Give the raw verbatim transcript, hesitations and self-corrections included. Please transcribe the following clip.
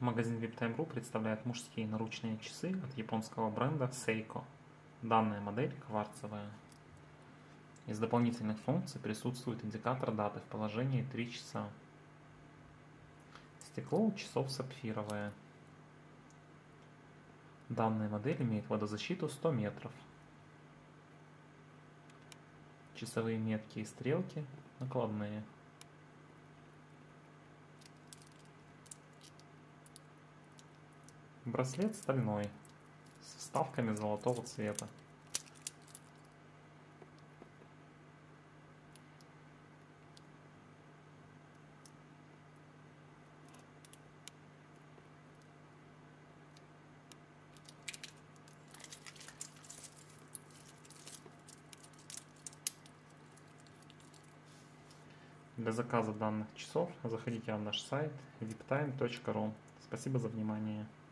Магазин виптайм.ру представляет мужские наручные часы от японского бренда Seiko. Данная модель кварцевая. Из дополнительных функций присутствует индикатор даты в положении три часа. Стекло у часов сапфировое. Данная модель имеет водозащиту сто метров. Часовые метки и стрелки накладные. Браслет стальной, с вставками золотого цвета. Для заказа данных часов заходите на наш сайт виптайм точка ру. Спасибо за внимание.